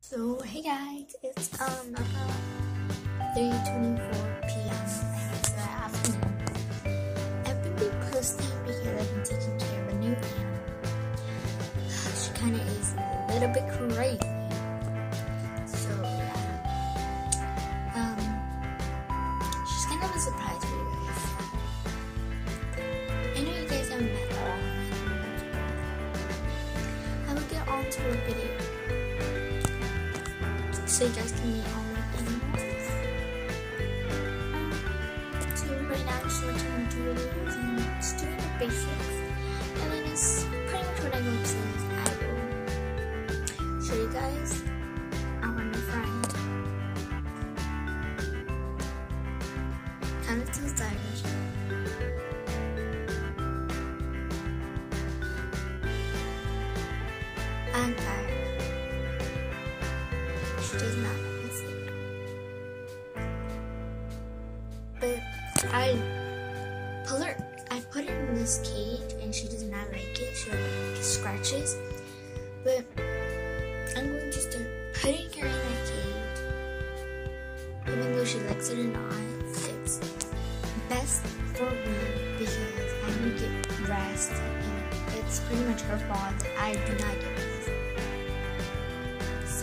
So hey guys, it's about 3:24 p.m. and it's the afternoon. I've been posting because I've been taking care of a new animal. She kinda is a little bit crazy. So yeah. She's kind of a surprise for you guys. I know you guys haven't met her. I will get on to a video so you guys can meet all my animals. So right now I'm just watching YouTube videos and just doing the basics. And then it's pretty much what I go to is I will show you guys our new friend. Kind of too stylish. I'm tired. She does not want to sleep. But I put her in this cage and she does not like it. She like scratches. But I'm going to start putting her in that cage. Even though she likes it or not, it's best for me because I need to get rest and it's pretty much her fault that I do not get rest. So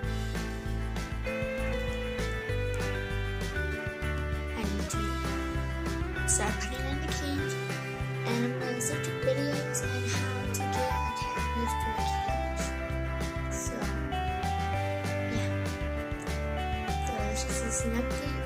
start putting her in the cage, and I'm going to search up videos on how to get a cat used to a cage. So, yeah. So, this is an update